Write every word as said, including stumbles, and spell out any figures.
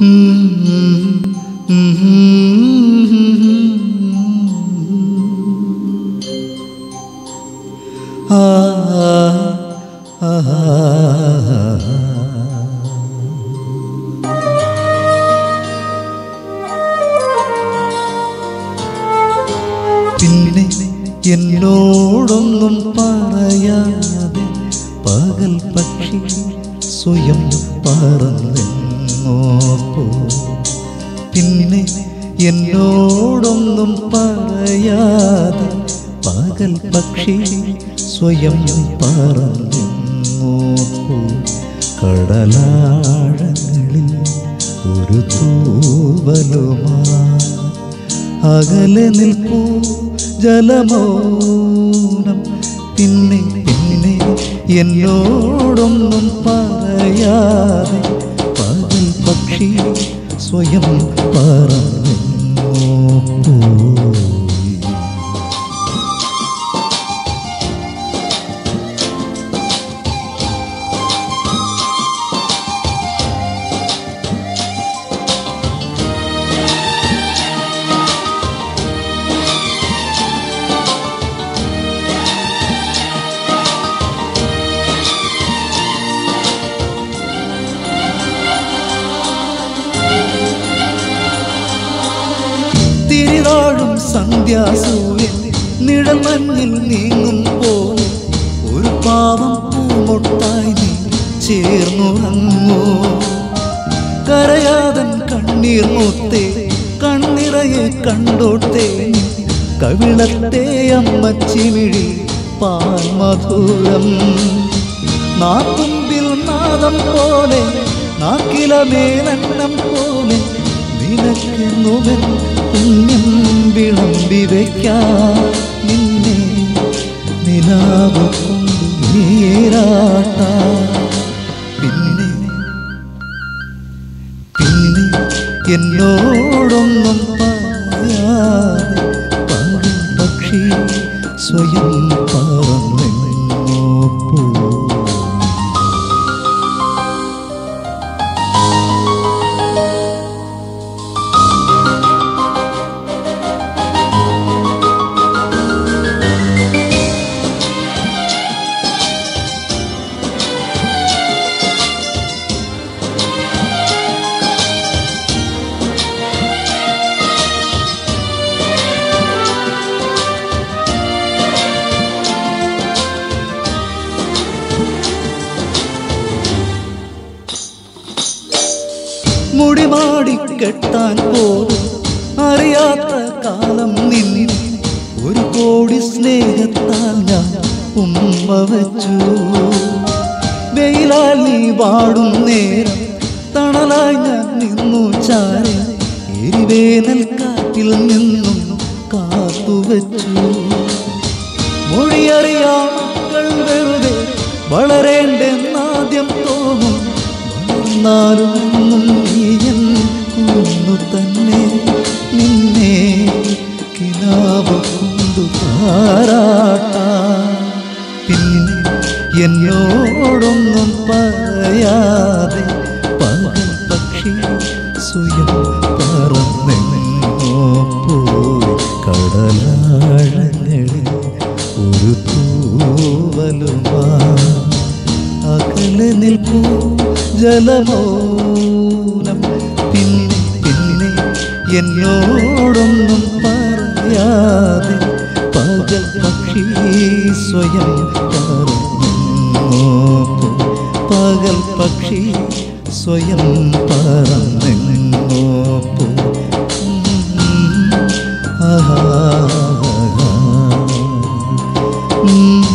പിന്നെ എന്നോടൊന്നും പറയാതെ പകൽ പക്ഷി സ്വയം പറന്നെങ്ങോ പോ. പിന്നെ എന്നോടൊന്നും പറയാതെ പകൽ പക്ഷി സ്വയം പറന്നെങ്ങോ പോ. കടലാഴങ്ങളിൽ ഒരു തൂവലുമായി അകലെ നിൽപ്പൂ ജലമൗനം. പിന്നെ പിന്നെ എന്നോടൊന്നും പറയാതെ പകൽ പക്ഷി സ്വയം പറന്നെങ്ങോ പോയി. തിരിതാഴും സന്ധ്യാസൂര്യൻ നിഴൽ മഞ്ഞിൽ നീങ്ങും പോലെ ഒരു പാവം പൂമൊട്ടായി നീ ചേർന്നുറങ്ങോ. കരയാതൻ കണ്ണീർ മുത്തേ കണ്ണിറയെ കണ്ടോട്ടേ കവിളത്തെ അമ്മച്ചിമിഴി പാൽ മധുരം. നാക്കുമ്പിൽ നാദം പോലെ നാക്കിലമേലന്നം പോലെ നിനക്കെന്നുവൻ പുണ്യം വിളമ്പി വയ്ക്കാം. നിന്നെ നിലാവ് കൊണ്ട് നീരാട്ടാം. പിന്നെ പിന്നെ എന്നോടൊന്നും പറയാതെ പകൽ പക്ഷി സ്വയം പറന്നെങ്ങോ പോ. മുടിമാടി കെട്ടാൻ പോലും അറിയാത്ത കാലം നിന്നിൽ ഒരു കോടി സ്നേഹത്താൽ ഞാൻ ഉമ്മ വച്ചു. വെയിലാൽ നീ വാടും നേരം തണലായി ഞാൻ നിന്നു ചാരി എരിവേനൽ കാറ്റിൽ നിന്നും കാത്തുവച്ചു. മൊഴിയറിയാ മക്കൾ വെറുതെ വളരേണ്ടെന്നാദ്യം തോന്നും. വളർന്നാലും നീയൻ കുന്നു തന്നെ നിന്നെ കിനാവ് കൊണ്ടു താരാട്ടാം. പിന്നെ എന്നോടൊന്നും പറയാതെ പകൽ പക്ഷി സ്വയം പറന്നെങ്ങോ പോയി. കടലാഴങ്ങളിൽ ഒരു തൂവലുമായി അകലെ നിൽപ്പൂ ജലമൗനം. പിന്നെ പിന്നെ എന്നോടൊന്നും പറയാതെ പകൽ പക്ഷി സ്വയം പറന്നെങ്ങോ പോ. പകൽ പക്ഷി സ്വയം പറന്നെങ്ങോ പോ. ആഹാ